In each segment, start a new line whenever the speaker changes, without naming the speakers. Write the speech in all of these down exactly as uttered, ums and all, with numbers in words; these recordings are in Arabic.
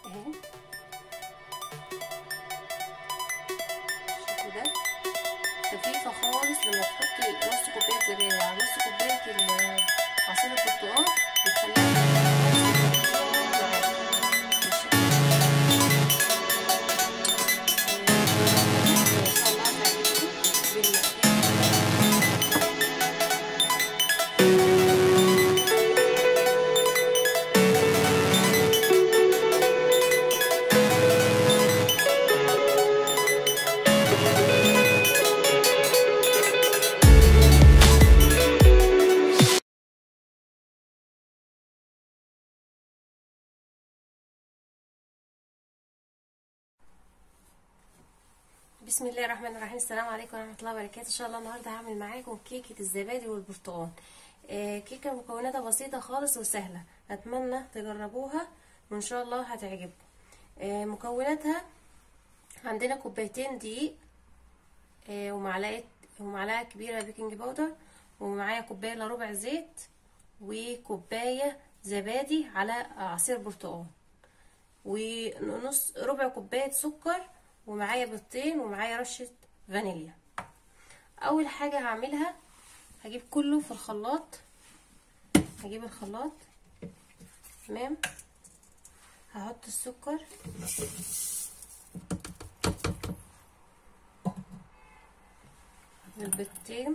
اهو الشكل ده خفيفة خالص. لما تحطي نص كوباية زبادي على نص كوباية عصير البرتقال بتخليها بسم الله الرحمن الرحيم. السلام عليكم ورحمه الله وبركاته. ان شاء الله النهارده هعمل معاكم كيكه الزبادي والبرتقال. آه كيكه مكوناتها بسيطه خالص وسهله، اتمنى تجربوها وان شاء الله هتعجبكم. آه مكوناتها عندنا كوبايتين دقيق آه ومعلقه ومعلقه كبيره بيكنج باودر، ومعايا كوبايه الا ربع زيت، وكوبايه زبادي على عصير برتقال، ونص ربع كوبايه سكر، ومعايا بيضتين، ومعايا رشه فانيليا. اول حاجه هعملها هجيب كله في الخلاط، هجيب الخلاط تمام. هحط السكر والبيضتين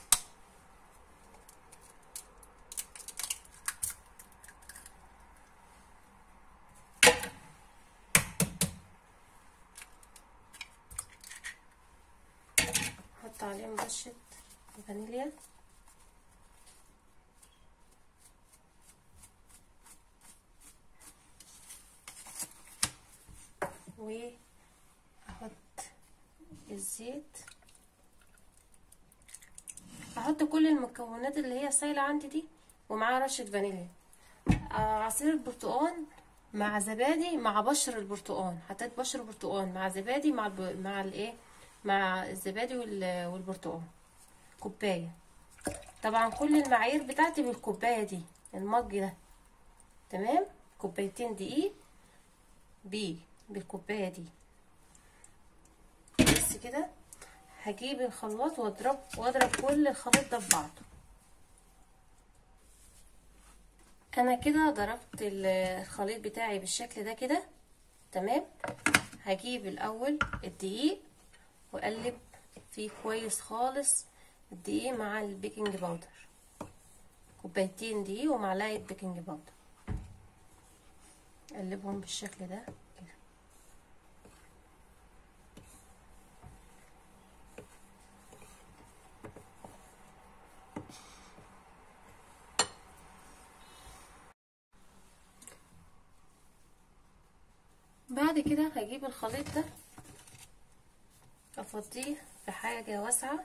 احط عليهم رشه فانيليا، واحط الزيت، احط كل المكونات اللي هي سايله عندي دي، ومعاها رشه فانيليا. آه عصير البرتقال مع زبادي مع بشر البرتقال، حطيت بشر برتقال مع زبادي مع الب... مع الايه مع الزبادي والبرتقال كوبايه. طبعا كل المعايير بتاعتي بالكوبايه دي، المج ده تمام. كوبايتين دقيق بيه بالكوبايه دي بس كده. هجيب الخلاط واضرب واضرب كل الخليط ده ببعضه. انا كده ضربت الخليط بتاعي بالشكل ده كده تمام. هجيب الاول الدقيق واقلب فيه كويس خالص، الدقيق مع البيكنج باودر، كوبايتين دقيق ومعلقه بيكنج باودر، اقلبهم بالشكل ده كده. بعد كده هجيب الخليط ده افضيه في حاجه واسعه،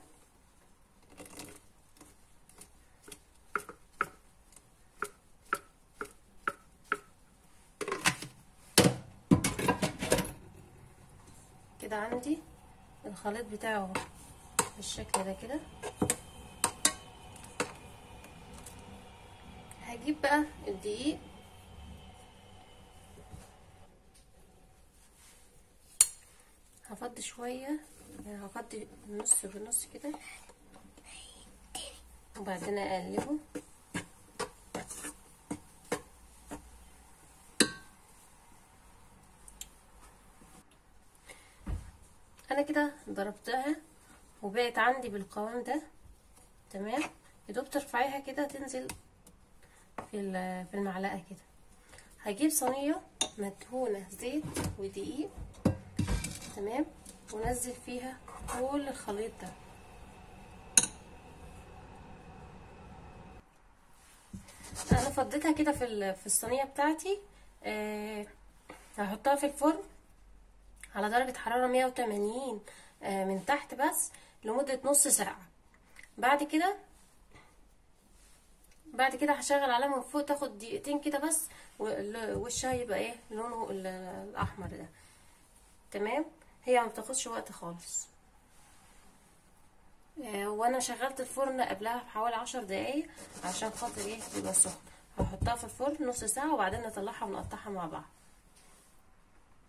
كده عندي الخليط بتاعه بالشكل ده كده. هجيب بقى الدقيق هفضي شويه، يعني هفضي نص بنص كده، وبعدين اقلبه. انا كده ضربتها وبقت عندي بالقوام ده تمام. يدوب ترفعيها كده تنزل في في المعلقه كده. هجيب صينيه مدهونه زيت ودقيق تمام، ونزل فيها كل الخليط ده. انا فضيتها كده في في الصينيه بتاعتي. أه هحطها في الفرن على درجه حراره مية وتمانين أه من تحت بس لمده نص ساعه. بعد كده بعد كده هشغل عليها من فوق تاخد دقيقتين كده بس، وشها يبقى ايه لونه الاحمر ده تمام. هي ما بتاخدش وقت خالص. آه وانا شغلت الفرن قبلها بحوالي عشر دقايق عشان خاطر ايه يبقى سخن. هحطها في الفرن نص ساعه وبعدين نطلعها ونقطعها مع بعض.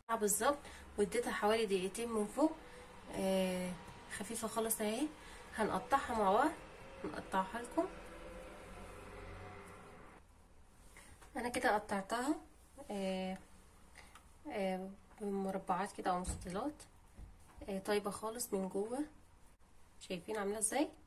بالظبط، واديتها حوالي دقيقتين من فوق. آه خفيفه خالص اهي. هنقطعها مع بعض، هنقطعها لكم. انا كده قطعتها آه آه بمربعات كده او مستطيلات. آه طيبه خالص من جوه، شايفين عامله ازاي؟